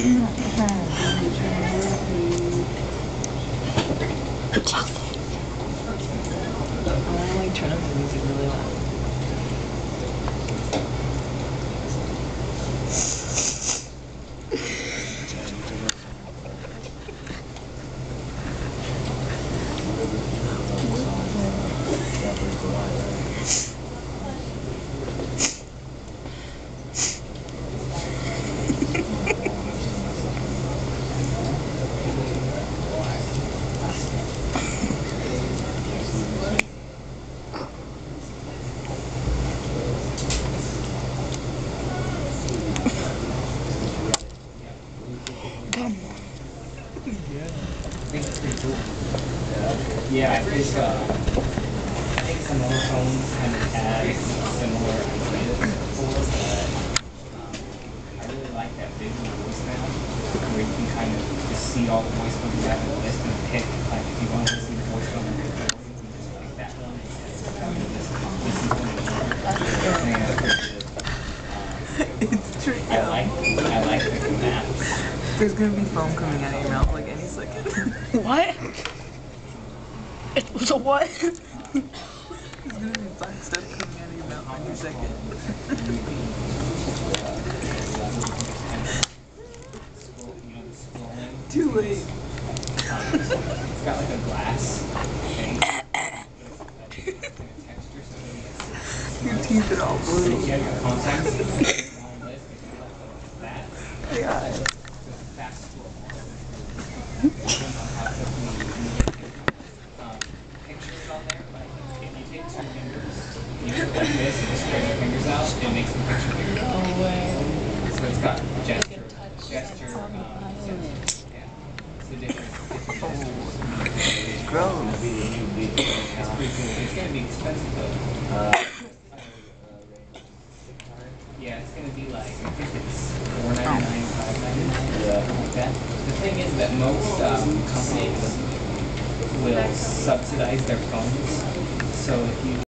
I like turn up the music really loud. Yeah, I think some other phones kind of have similar ideas before, but I really like that visual voicemail where you can kind of just see all the voicemails you have in the list and pick, like if you want to listen to the voicemail number 4, you can just pick that one and just listen to it. It's true. I like the maps. There's gonna be foam coming out of your mouth like any second. What? It was a what? There's gonna be black stuff coming out of your mouth any second. Too late. It's got like a glass thing. Your teeth are all blue. You have your contacts. Yeah. Pictures on there, like if you take 2 fingers, you do it like this and just spread your fingers out, it makes the picture bigger. No way. So it's got gesture, yeah. So different gestures. Gross. It's pretty cool. It's gonna be expensive though. Yeah, it's gonna be like, I think it's $4.99, $5.99, something like that. The thing is that most companies will subsidize their phones, so if you